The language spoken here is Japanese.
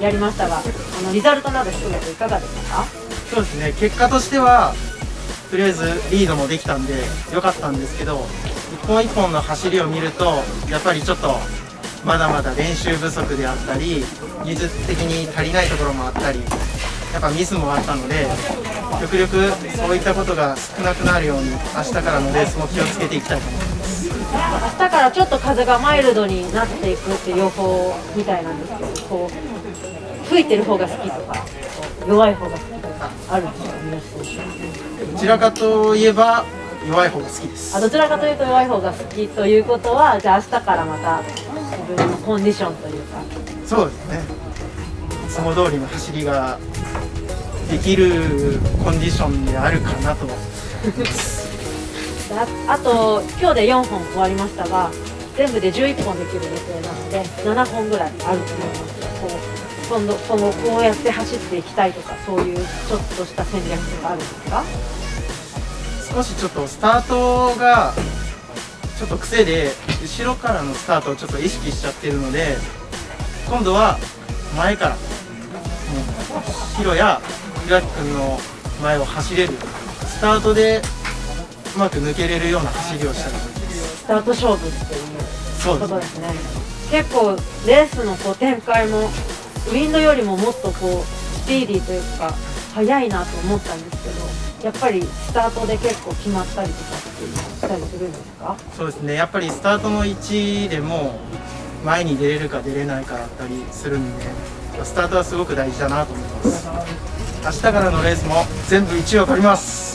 やりましたが、リザルトなど含めていかがでしたか？ そうですね、結果としてはとりあえずリードもできたんで良かったんですけど、一本一本の走りを見るとやっぱりちょっとまだまだ練習不足であったり、技術的に足りないところもあったり、やっぱミスもあったので、極力そういったことが少なくなるように明日からのレースも気をつけていきたいと思います。 明日からちょっと風がマイルドになっていくっていう予報みたいなんですけど、こう吹いてる方が好きとか弱い方が好きとかあるんですか？皆さんどちらかといえば弱い方が好きです。 どちらかというと弱い方が好きということは、じゃあ明日からまた自分のコンディションというか。 そうですね、いつも通りの走りができるコンディションであるかなと思いますあと今日で4本終わりましたが、全部で11本できる予定なので7本ぐらいあると思います。今後こうやって走っていきたいとか、そういうちょっとした戦略とかあるんですか？ 少しちょっとスタートがちょっと癖で後ろからのスタートをちょっと意識しちゃってるので、今度は前からヒロや平木君の前を走れる、スタートでうまく抜けれるような走りをしたいです。 スタート勝負っていうことですね。結構レースのこう展開もウィンドよりももっとこうスピーディーというか速いなと思ったんですけど、やっぱりスタートで結構決まったりとかってしたりするんですか？ そうですね、やっぱりスタートの位置でも前に出れるか出れないかだったりするんで、スタートはすごく大事だなと思います。明日からのレースも全部1位を取ります。